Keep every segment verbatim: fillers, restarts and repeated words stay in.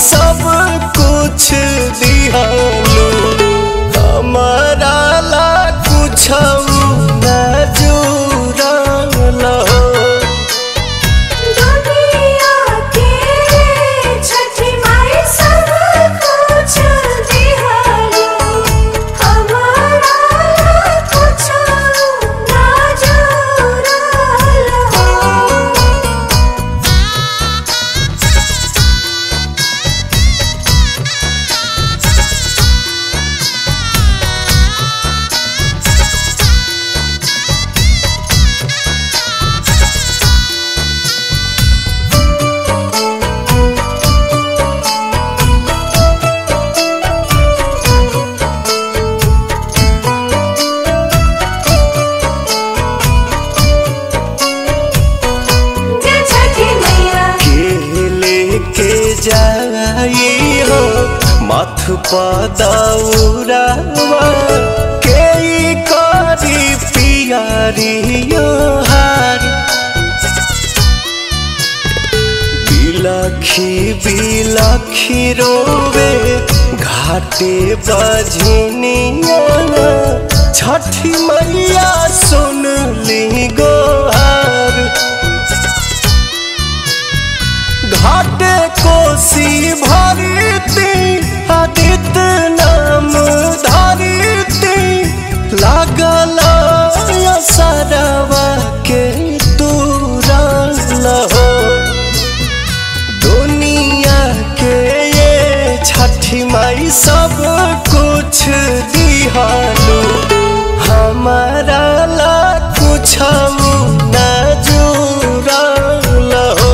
सब कुछ दिहालू हमारा ला कुछ न जुड़ल हो। दुनिया के छठी माई सब कुछ दिहालू हमारा ला कुछ न जुड़ल हो। जय छठी मैया के लेके जाई हो माथ पदौरावा के ई करी पियारियो हार बिलखी बिलखी रोवे घाटे बजनिया छठी मैया सुन ली गोहार। घाटे कोसी भरती आदित्य नाम धरती लागल सरवा के तुरल हो। दुनिया के ये छठी माई सब कुछ दिहालू हमारा ला कुछ न जुड़ल हो।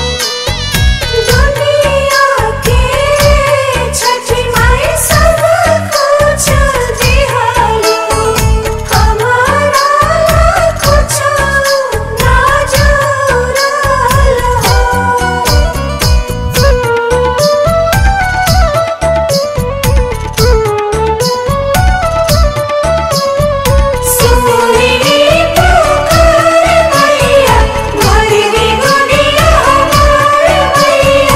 दुनिया के छठी माई सब कुछ दिहालू हमारा ला कुछ न जुड़ल हो। सुनी पुकार मैया भरी दुनिया हमार मैया।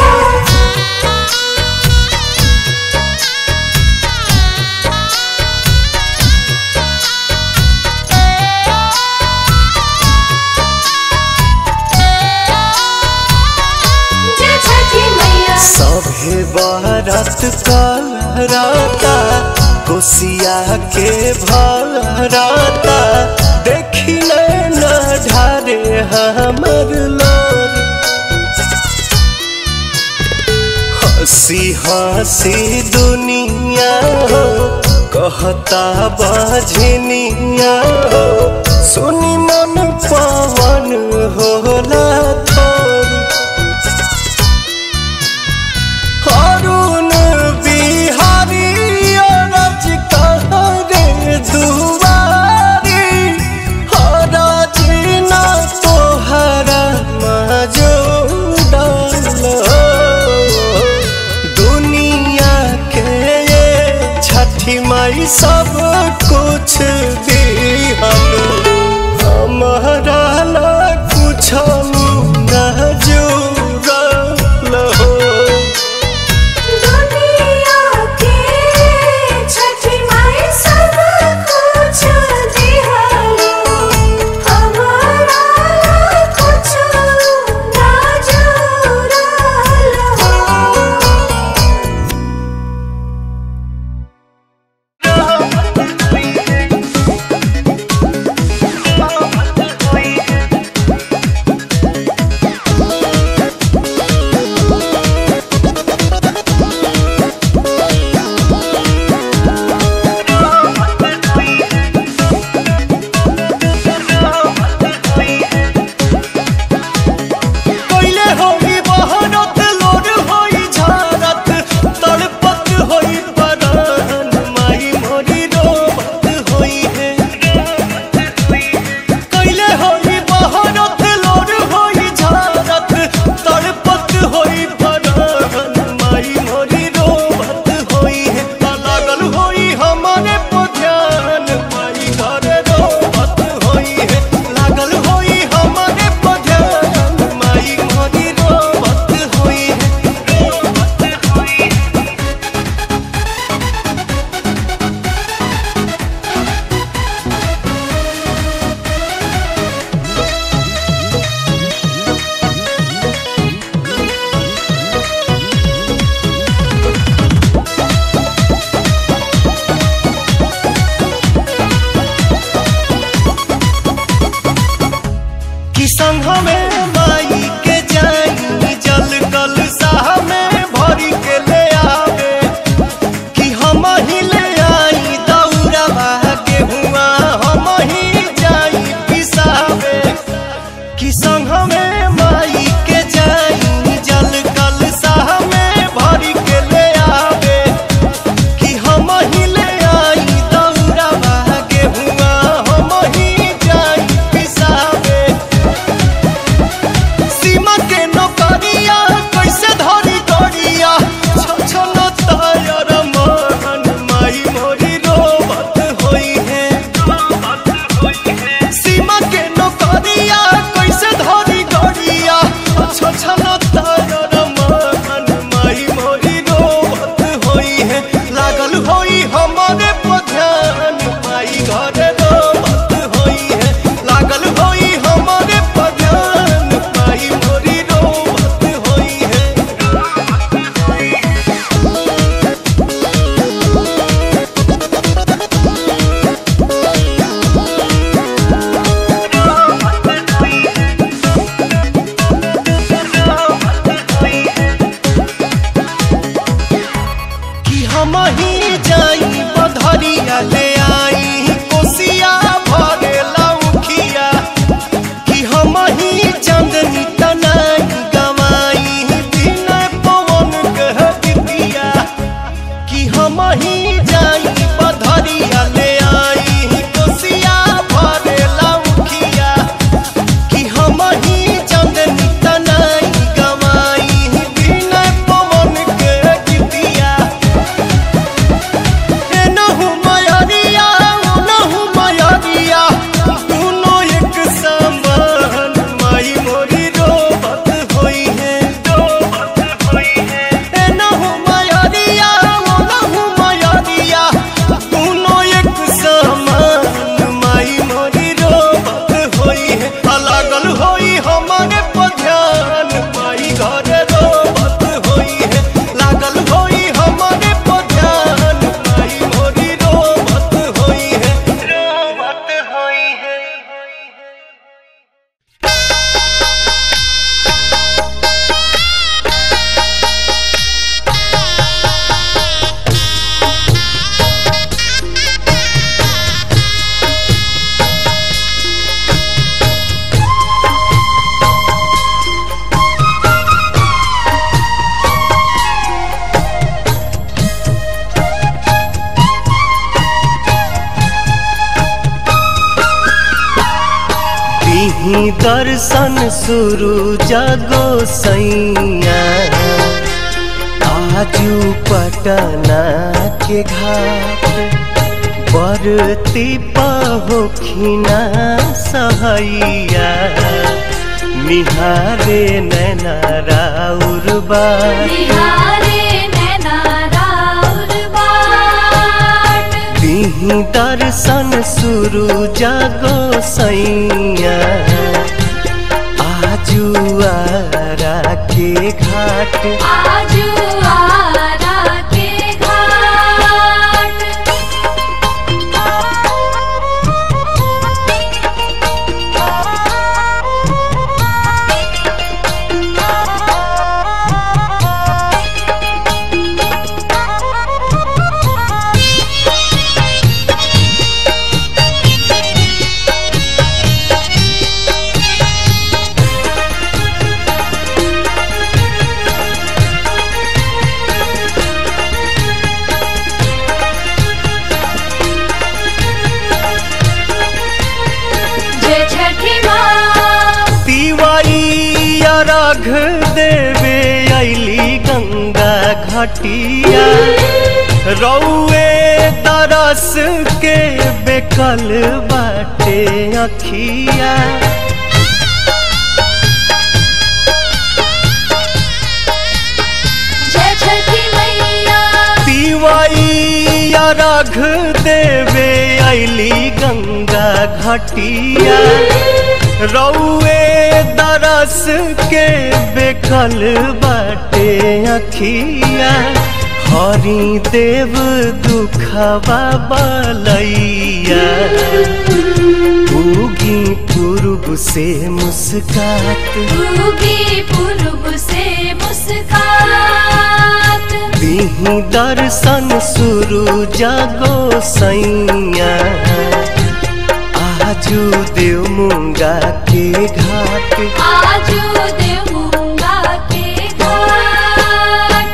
जय छठी मैया सभे बरत करता कोसिया के भरता देखी न ढारे हमर लोर। हंसी हंसी दुनिया हो कहता बजनिया हो सुनी मन पवन होला थोर। अरुण बिहारी अरज कहरे दुआरी हरज न तोहरा मजूदल हो। दुनिया के ये छठी माई सब कुछ दिहालू हमारा ला कुछ न जुड़ल हो। दुनिया के छठी माई सब कुछ दिहालू हमारा ला कुछ न जुड़ल हो। Oh, संग में माई के जाई जल कल साह में भरी के ले आवे कि हम ही ले आई दौरा के हुआ हम ही जाई पिसावे कि संग में माई के जाई जल कल साह में भरी के ले आवे कि हम ही ले आई दौरा के हुआ हम ही जाई पिसावे सीमा के नौकरिया कैसे धरी गड़िया छछन तायर मन माई मोरी रोबत होई है सीमा के नौकरिया कैसे धरी गड़िया छछन तायर मन माई मोरी रोबत होई है लागल होई हमारे पधान माई घरे रोबत होई है लागल होई हमारे पधान माई मोरी रोबत होई है कि हम ही जाई बधरिया ले आई कोसिया भरे लौखिया कि हम ही चंदनी तनाई गवाई बिना पवन कह दिया कि हम ही जाई बधरिया ले आई कोसिया भरे लौखिया कि हम ही चंदनी तनाई गवाई बिना पवन कह दिया एनहु मयरिया ओनहु मयरिया दोनों एक समान माई मोरी रोबत होई है एनहु मयरिया ओनहु मयरिया दोनों एक समान माई मोरी रोबत होई है लागल होई हमारे पधान माई घरे रोबत होई है लागल होई हमारे पधान माई मोरी रोबत होई है रोबत होई है दिही दर्शन शुरू जगो सैया आजू पटना के घाट बरती पहोखिना सहैया निहारे नैना राउर बाट निहारे नैना राउर बाट दिही दर्शन शुरू जगो सैया आजू आरा के घाट आजू आरा के घाट जय छठी माँ तिवारी अर्घ देवे अली गंगा घाटिया रौए तरस के बेकल बाटे अखिया जय छठी मैया तिवारी अर्घ देवे अली गंगा घाटिया रौए दरस के बेकल बाटे अखिया हरि देव दुखवा बलैया उगी पूर्व से मुस्कात उगी पूर्व से मुस्कात दीही दर्शन सूरज गोसैया आजू देव मुंगा के घाट आजू देवूंगा के घाट।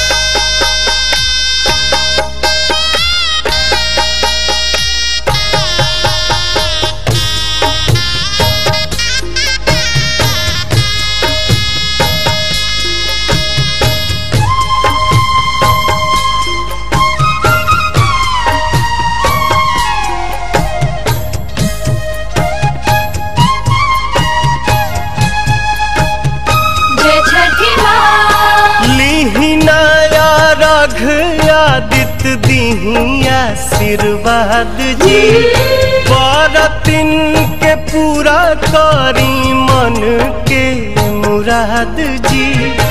जय छठी माँ। लीही नया रघ आदित्य दीही आशीर्वाद जी बरतिन के पूरा करी मन के मुराद जी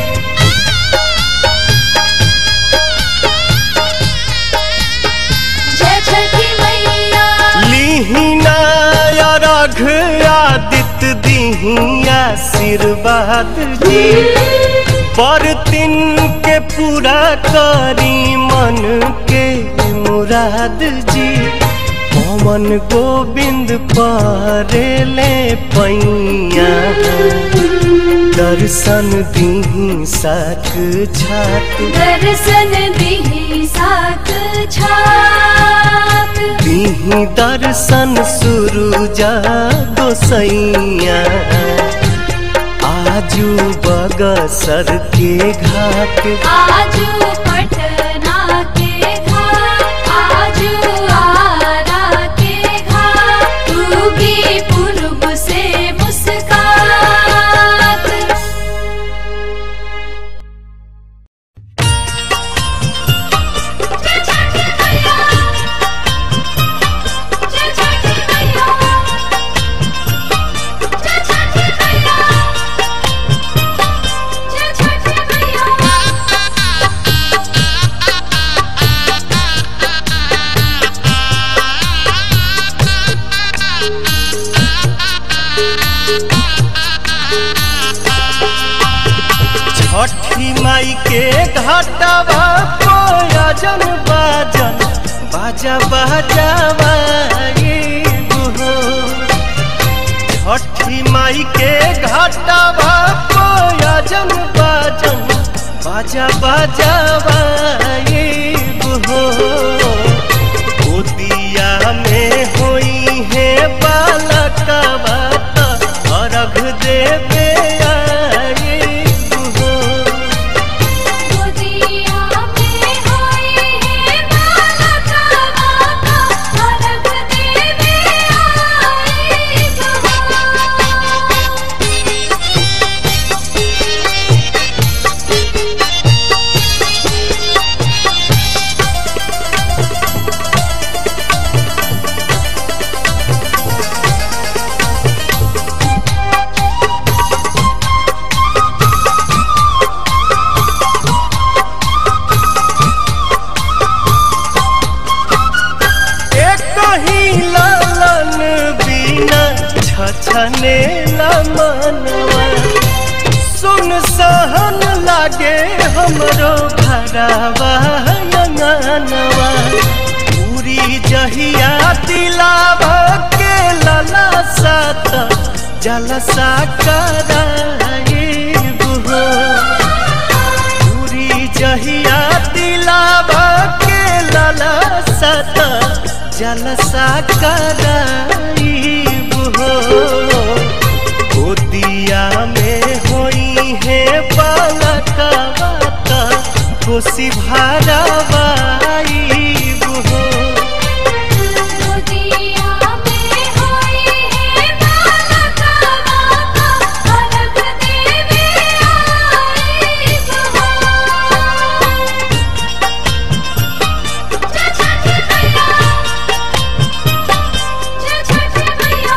जय छठी मैया। लीही नया रघ आदित्य दीही आशीर्वाद जी बरतिन के पूरा करी मन के मुराद जी पवन गोविंद परेले पैया दर्शन दीही साक छात दर्शन दीही साक छात दीही दर्शन सूरज गोसैया आजू बगसर के घाट आजू पटना के घाट आजू आरा के घाट उगी पूर्व से मुस्कात। जय छठी मैया। जय छठी मैया। जय छठी मैया। जय छठी मैया। छठी माई के घाटवा कोयजन बाजन बाजा बाजावा हो छठी माई के घाटवा कोयजन बाजन बाजा बाजावा हो गोदिया में होई है बालकवा अर्घ देवे गोदिया में होई है बालका माता अर्घ देवे आई गो। छने मनवा सुन सहन लागे हमरो भरावा अंगनवा पूरी जहिया दिलावा के लला सात जलसा कराइब हो पूरी जहिया दिलावा के लला सात जलसा कराइब हो गोदिया में होई है बालकवा खुशी भरावाइब हो गोदिया में होई है बालका माता अर्घ देवे आई गो। जय छठी मैया। जय छठी मैया।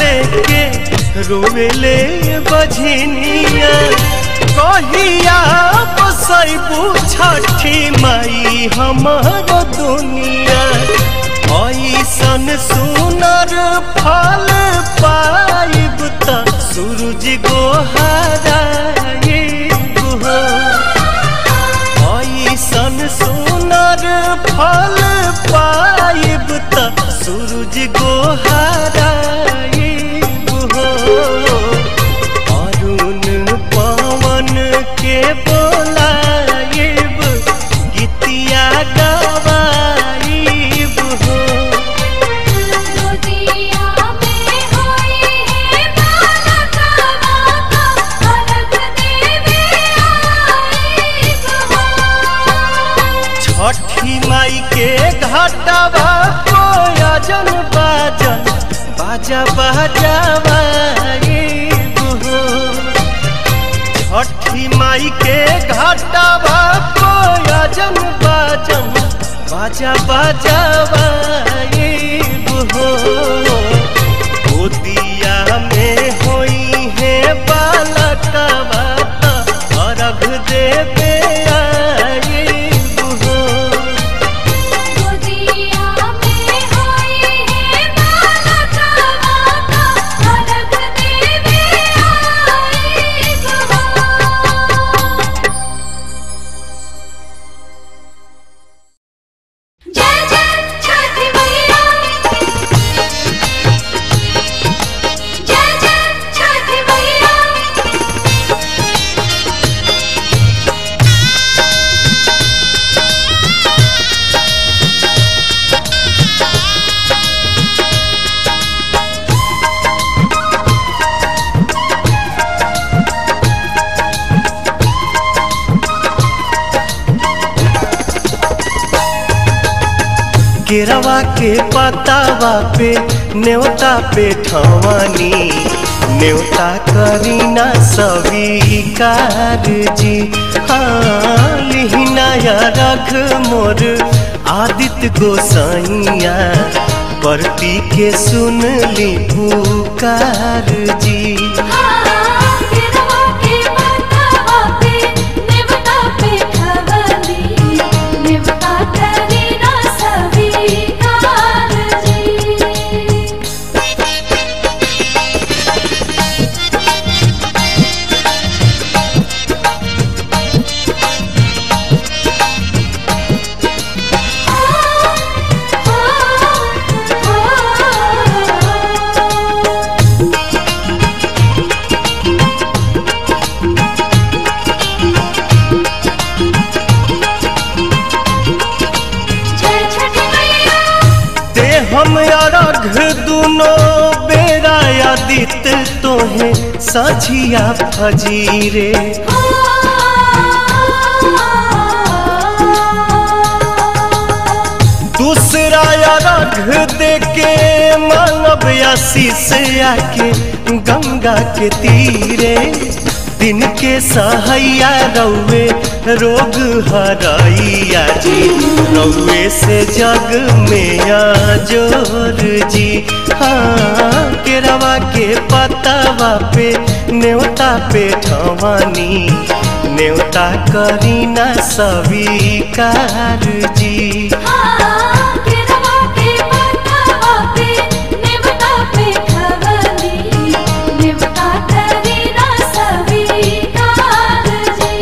लेके रोवेले बझनिया कहिया बसैबू छठी माई हमर दुनिया ऐसन सुनर फल पाइब त सूरज गोहराइब हो ऐसन सुनर फल पाइब त सूरज गोहराइब हो अरुण पवन के बोलाइब गीतिया गवाइब हो गोदिया में होई है बालका बाका अलग देवे आइब हो छठी माई के घाटवा कोयजन बाजन बाजा बजावाइब हो छठी माई के घाटवा कोयजन बाजन बाजा बजावाइब हो गोदिया में होई है बालकवा त अर्घ देवे आइब हो गोदिया में होई है बालका बाका अलग देवे आइब हो जय जय छठी मैया जय जय छठी मैया केरवा के पतावा पे न्योता पे ठवानी न्योता करीना स्वीकार जी हाँ लिहिना या रख मोर आदित्य गोसाइया परती के सुन ली पुकार जी केरवा के पतावा पे नेवता पे खवली नेवता करी ना स्वीकार जी जय छठी मैया ते हम अर्घ दुनो बेरा आदित्य तोहे साझिया फजीरे दूसरा अर्घ देके मानव आशीष आके गंगा के तीरे दिन के सहैया रौवे रोग हरैया जी रौवे से जग में जोर जी हाँ केरवा के पतावा पे न्योता पे ठवानी न्योता करीना स्वीकार जी केरवा के पतावा पे नेवता पे खवली नेवता करी ना स्वीकार जी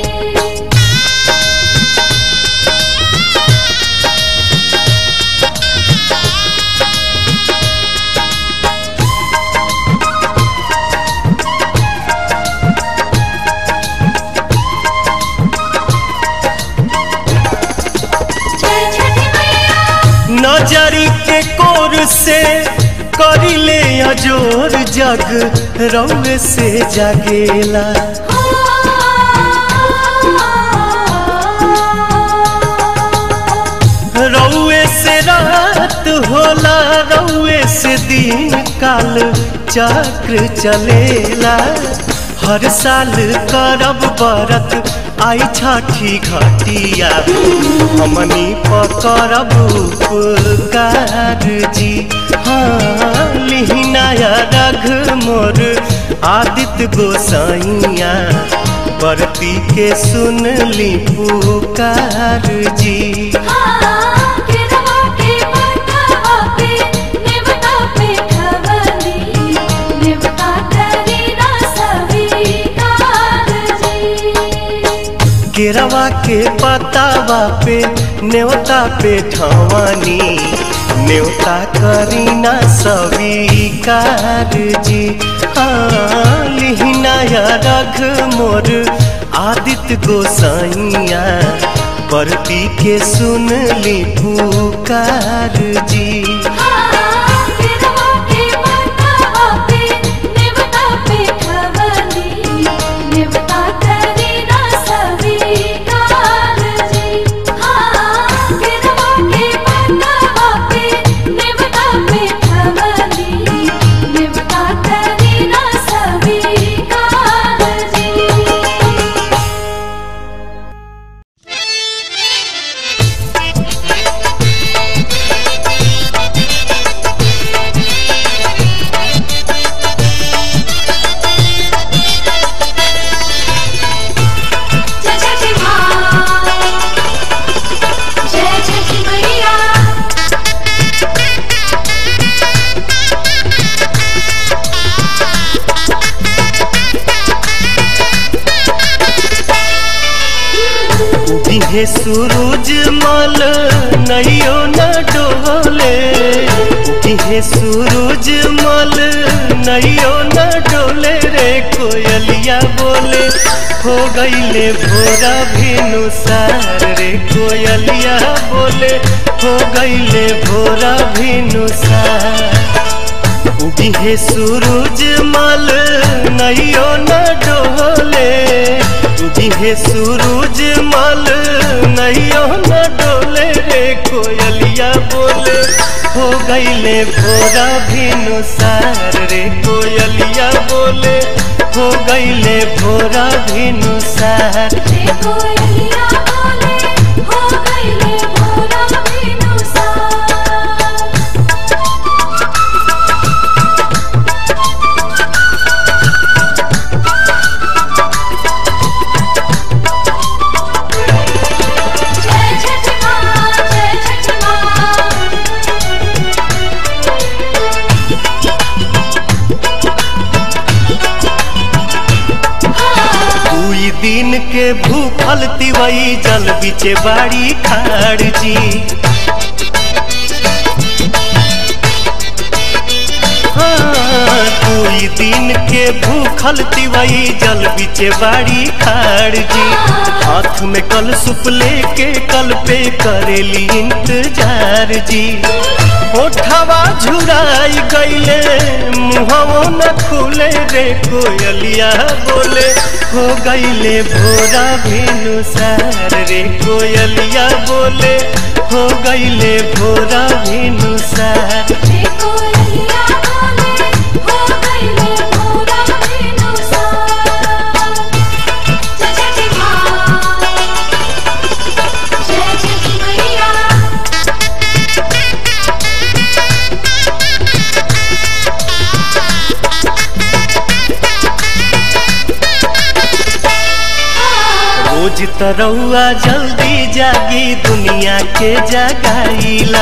जय छठी मैया नजरी के कोर से करिले अजोर जग रौवे से जागेला रौवे से रात होला रौवे से दिन काल चक्र चलेला हर साल करब बरत आई छठी घटिया हमनी पकड़ब उपकार जी। हाँ लिहिनाया रघ मोर आदित्य गोसाइया बरती के सुन ली पुकार जी। केरवा के पतावा पे न्योता पे ठवानी न्योता करीना स्वीकार जी। हाँ लिहिनाया रघ मोर आदित्य गोसाइया बरती के सुन ली पुकार जी। हे सूरज मल नैयो न डोले हे सूरज मल नैयो न डोले रे कोयलिया बोले हो गईले भोरा भिनुसार रे कोयलिया बोले हो गईले भोरा भिनुसार। हे सूरज मल नैयो न डोले हे सूरज मल नैयो न डोले रे कोयलिया बोले हो गईले भोरा भिनुसार रे कोयलिया बोले हो गईले भोरा भिनुसार। दिन के भूखल तिवई जल बिचे बाड़ी खाड़ जी। हाँ कोई दिन के भूखल तिवई जल बिचे बाड़ी खाड़ जी। हाथ में कल सुप लेके कल पे करेली इंतजार जी। ओठवा झुराई गईले मुहवो न खुले रे कोयलिया बोले हो गईले भोरा भिनुसार रे कोयलिया बोले हो गईले भोरा भिनुसार। रोज तरौआ जल्दी जागी दुनिया के जगाईला।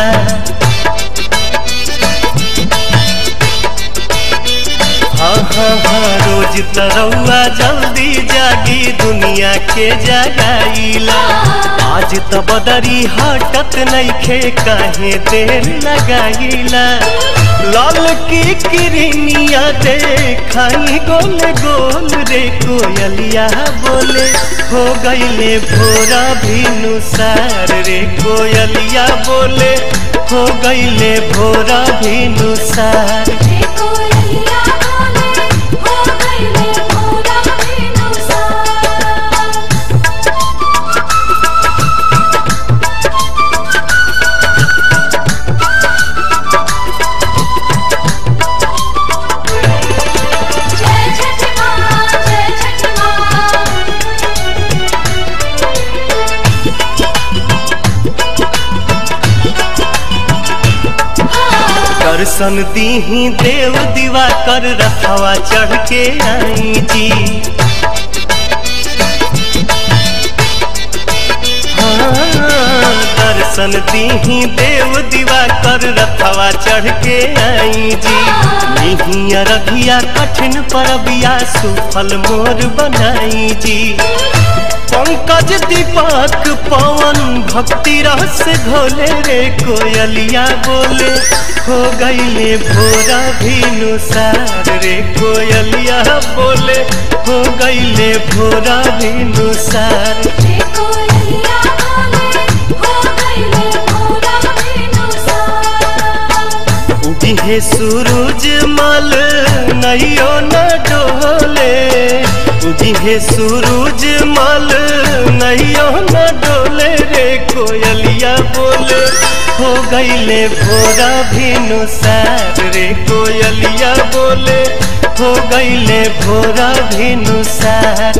हाँ हाँ हाँ रोज तरौआ जल्दी जागी दुनिया के जगाईला। आज तो बदरी हटत नइखे काहे देर लगाईला। लाल की किरनिया देखाई गोल गोल रे कोयलिया बोले हो गईले भोरा भिनुसार रे कोयलिया बोले हो गईले भोरा भिनुसार। जय दर्शन दीही देव दीवा कर रखवा चढ़ के आई जी। हाँ, दर्शन दीही देव दीवा कर रखवा चढ़ के आई जी। निहिया रघिया कठिन परबिया सुफल मोर बनाई जी। पंकज दीपक पवन भक्ति रस घोले रे कोयलिया बोले हो गईले भोरा भिनुसार रे कोयलिया बोले हो गईले भोरा भिनुसार। उगिहे सूरज मल नैयो न डोले उगिहे सूरज मल नैयो न डोले रे कोयलिया बोले हो गईले भोरा भिनुसार रे कोयलिया बोले हो गईले भोरा भिनुसार।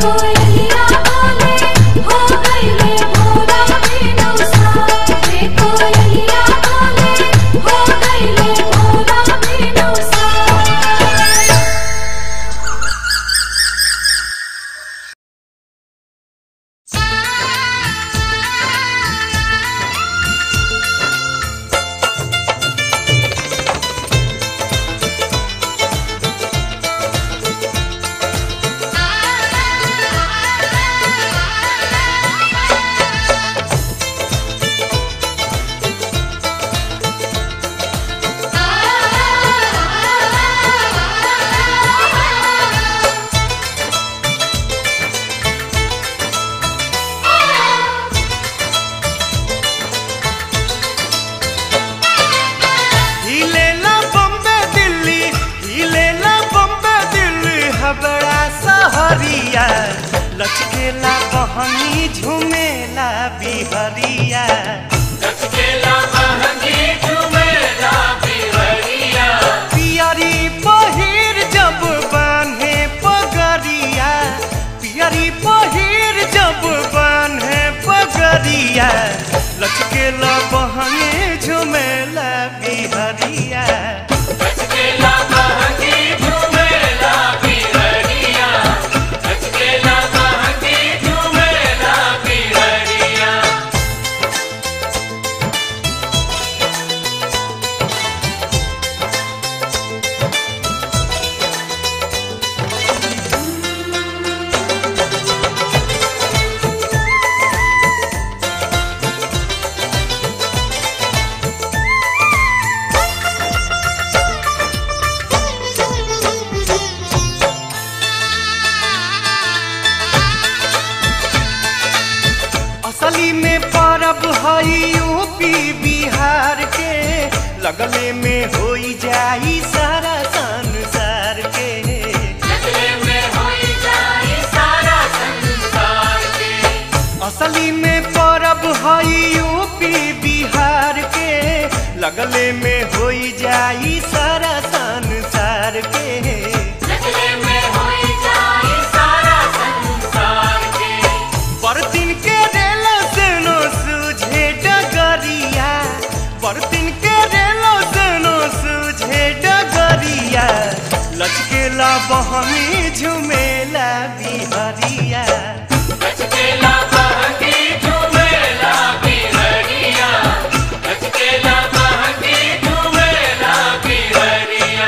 लचकेला बहनी झुमेला बिहरिया लचकेला बहनी झुमेला बिहरिया। पियरी पहिर जब बान्हे पगरिया पियरी पहिर जब बान्हे पगरिया लचकेला बहनी झुमेला बिहरिया। लचकेला बहनी झुमेला बिहरिया लचकेला असली में परब हई यूपी बिहार के लगले में होई जाई सारा संसार के लगले में होई जाई सारा संसार के। असली में परब हई यूपी बिहार के लगले में होई जाई सारा संसार के लगले में होई जाई सारा संसार के। बरतिन के रेलो सेनो सूझे डगरिया बरतिन के रेलो सेनो सूझे डगरिया लचकेला बहनी झुमेला बिहरिया। लचकेला बहनी झुमेला बिहरिया लचकेला बहनी झुमेला बिहरिया।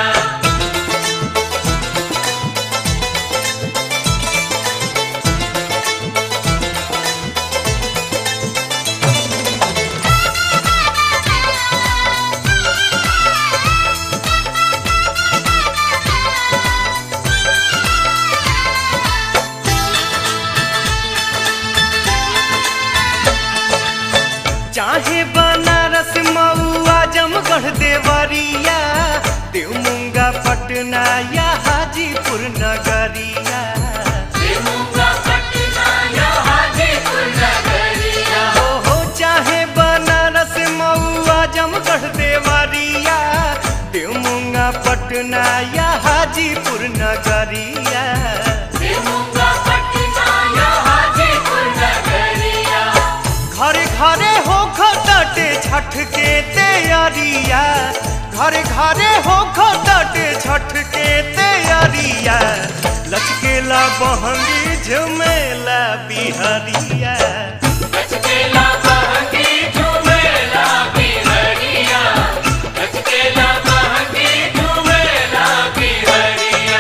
चाहे बनारस मऊ आजमगढ़ देवरिया देवमुंगा पटना या हाजीपुर नगरिया देवमुंगा पटना या हाजीपुर नगरिया। हो हो चाहे बनारस मऊ आजमगढ़ देवरिया देवमुंगा पटना या हाजीपुर नगरिया देवमुंगा पटना या हाजीपुर नगरिया। घरे घरे हो खटे छठ के तैयारिया घरे घरे हो खटाटे छठ के तैयारिया लचकेला बहंगी झुमेला बिहरिया लचकेला बहंगी झूमेला बिहरिया लचकेला बहंगी झूमेला बिहरिया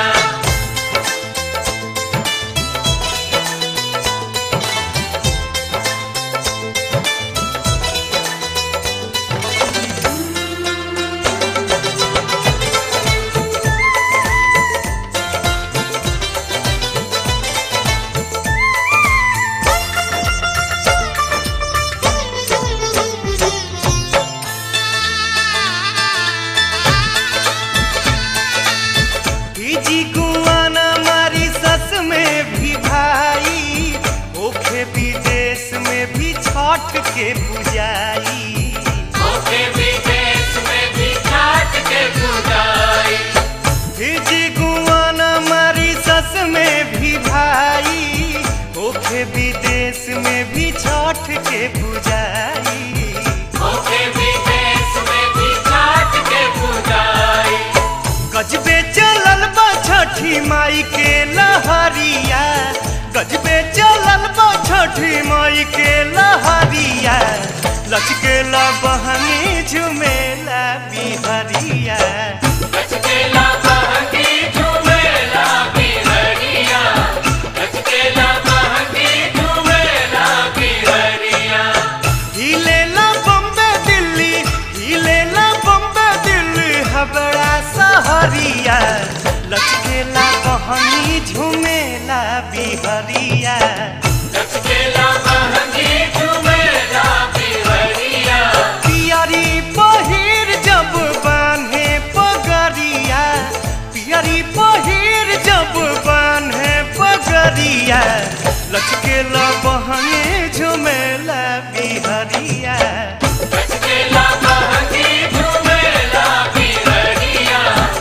जी गुआना मारी सस में भी भाई ओखे विदेश में भी छठ के पूजाई ओके विदेश में भी छठ के पूजाई जी गुआना मारी सस में भी भाई ओखे विदेश में भी छठ के पूजाई ओके विदेश में भी छठ के पूजाई गजबे चलल बा छठी माई के लहरिया गजबे चलल बा छठी माई के लहरिया लचकेला बहनी झुमेला बिहरिया लचकेला बहंगी झूमेला बिहरिया लचकेला बहंगी झूमेला बिहरिया हिलेला बम्बे दिल्ली हिलेला बम्बे दिल्ली हबड़ा सहरिया लचकेला बहनी झुमेला बिहरिया लचकेला बहंगी झूमेला बिहरिया पियरी पहिर जब बान्हे पगरिया पियरी पहिर जब बान्हे पगरिया लचकेला बहनी झुमेला बिहरिया लचकेला बहंगी झूमेला बिहरिया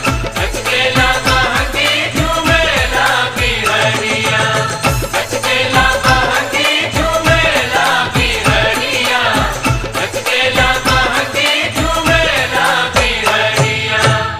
लचकेला बहंगी झूमेला बिहरिया लचकेला बहंगी झूमेला बिहरिया लचकेला बहंगी झूमेला बिहरिया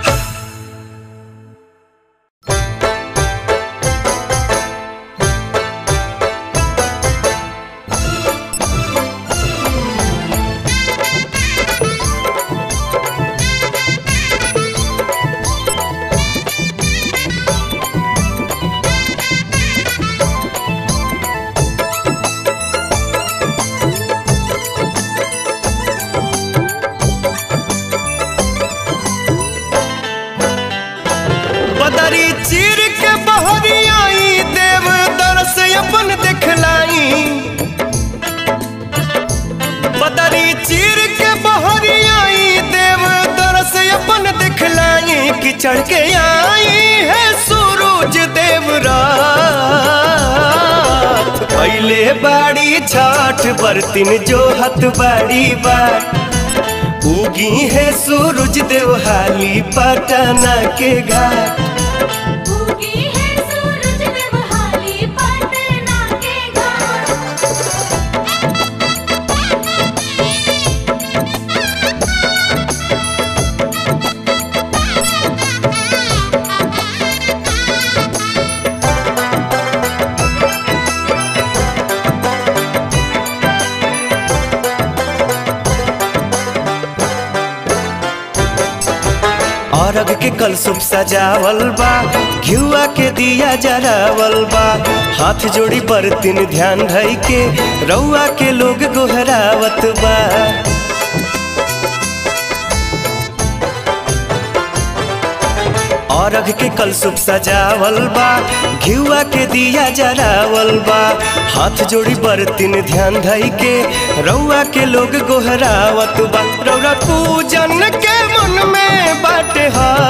बदरी चीर के बहरी आई देव दरस अपन दिखलाई बदरी चीर के बहरी आई देव दरस अपन दिखलाई कि चढ़ के आई है सूरज देव रात पहले बाड़ी छठ बरतिन जो हत बाड़ी बाट उगी है सूरज देवहाली पटना के घाट उगी है सूरज देवहाली पटना के घाट अरग के कलसुप सजावल बा घिउआ के दिया जरावल बा हाथ जोड़ी बरतिन ध्यान धई के रउआ के लोग गोहरावत बा अरग के कलसुप सजावल बा घिउआ के दिया जरावल बा हाथ जोड़ी बरतिन ध्यान धई के रउआ के लोग गोहरावत बा रउरा पूजन के मन में बाटे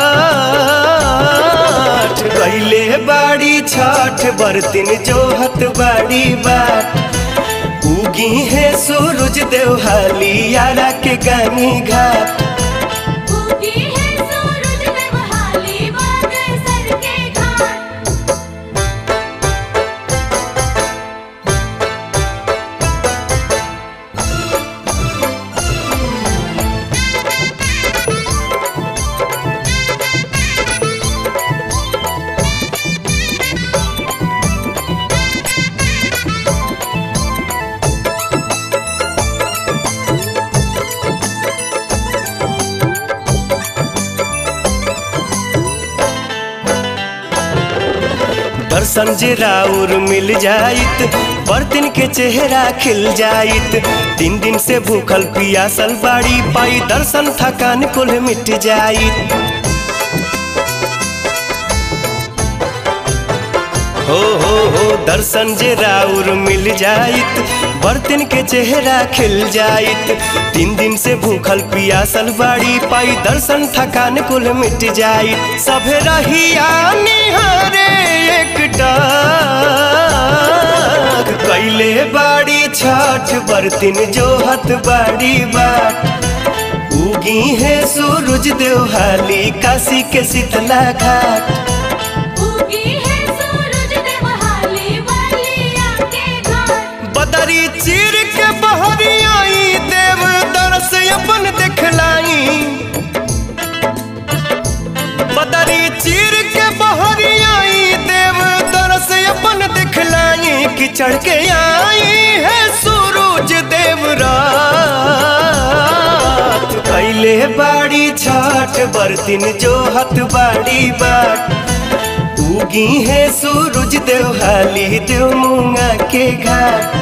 हाथ गईले बाड़ी छठ बरतिन जोहत बाड़ी बाट उगी है सूरज देवहाली यारा के गानी घाट उगी है सूरज देवहाली बागेश्वर के घाट दर्शन जे राउर मिल जाइत बर्तन के चेहरा खिल जाइत। तीन दिन से भूखल पियासल बाड़ी पाई दर्शन थकान कुल मिट जाइत। हो हो हो दर्शन जे राउर मिल जाइत बर्तन के चेहरा खिल जाइत। तीन दिन से भूखल पियासल बाड़ी पाई दर्शन थकान कुल मिट जाइत। सभे रहिया निहारे एकटा कैले बाड़ी छठ बर्तन जोहत बाड़ी बाट। उगी है सूरज देव हाली काशी के शीतला घाट। बदरी चीर के बहरी आई देव दरस अपन दिखलाई। बदरी चीर के बहरी आई देव दरस अपन दिखलाई। कि चढ़ के आई है सूरज देव रात। कैले बाड़ी छठ बर्तन जोहत बाड़ी बाट। उगी है सूरज देव हाली देव मूंगा के घाट।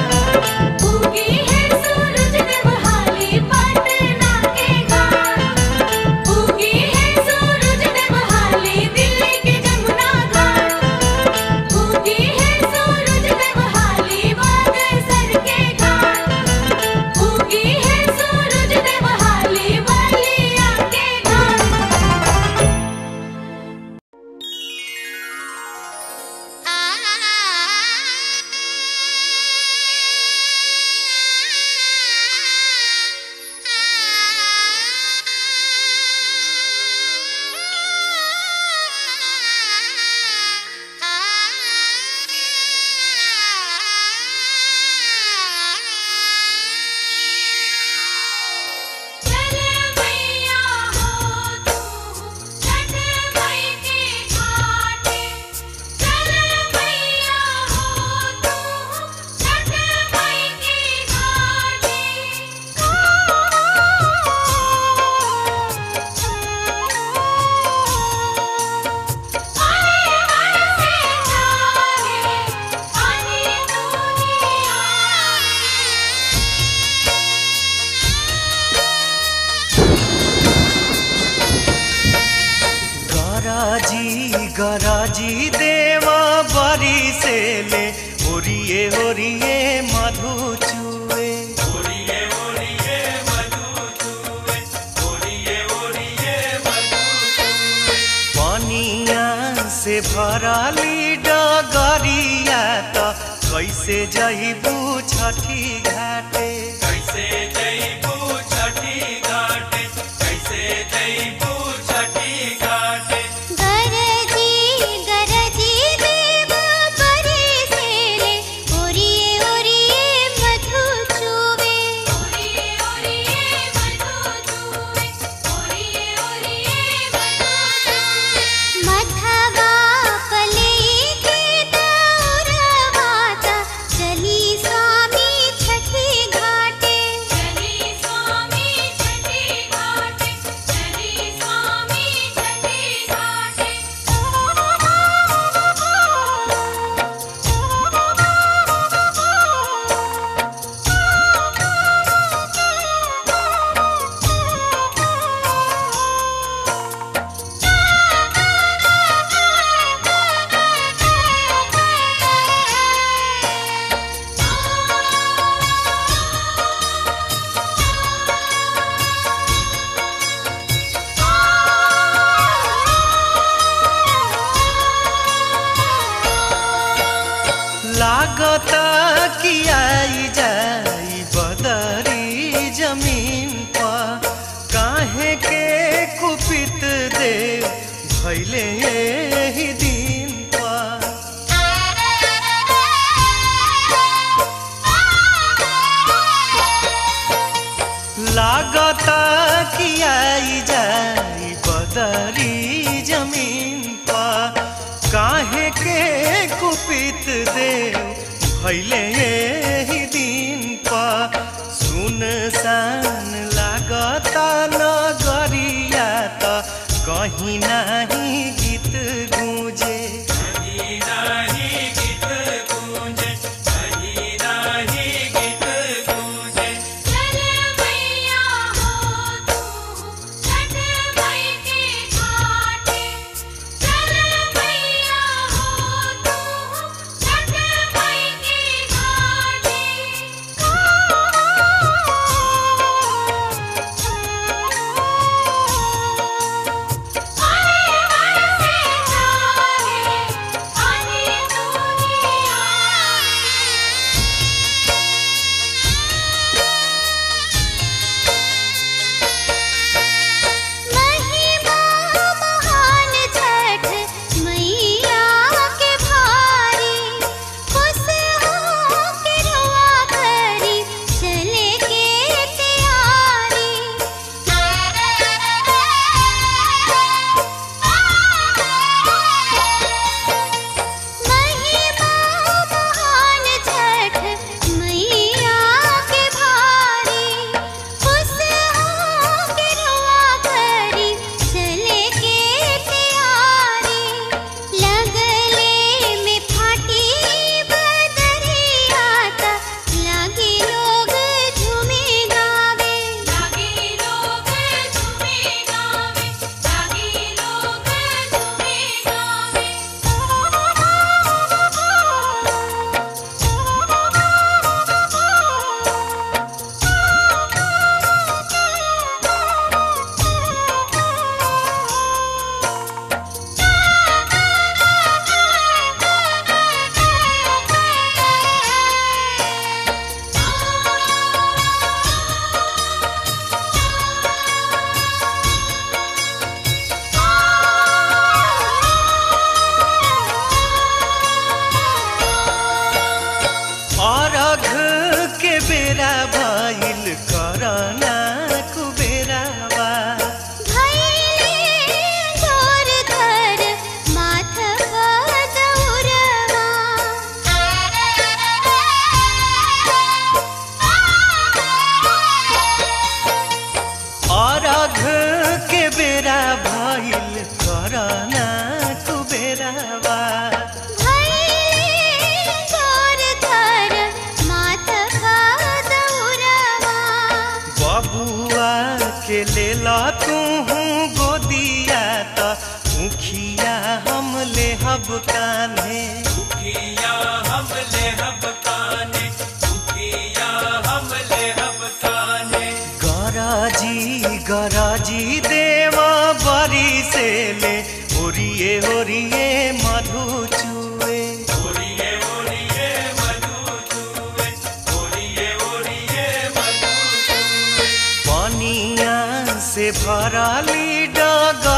गराजी देवा बारी से ले ओरिए ओरिए मधु चुए। ओरिए ओरिए मधु चुए। ओरिए ओरिए मधु चुए। पानिया से भराली डगरिया तो कैसे जइबू छठी घाटे। कैसे जइबू छठी घाटे। कैसे जइबू छठी घाटे। लागता कि आई जाई बदरी जमीन पर। काहे के कुपित देव भैले ही दिन पर। लागता कि आई जाई बदरी जमीन पर। काहे के कुपित देव भैले ही दिन पर। सुनसान लागता नगरिया त कहीं नहीं गीत गूंजे। कहीं नहीं बेरावा बबुआ के लेला तू गोदिया त मुखिया हम ले हब कान्हे मुखिया हम ले हब काने मुखिया हम ले हब काने गराजी गराजी देवा बरी से ले ओरिए ओरिए मधु चुए ओरिए ओरिए मधु चुए ओरिए ओरिए मधु चुए पनिया से भराली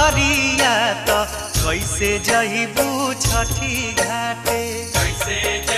डगरिया त कैसे जइबू छठी घाटे कैसे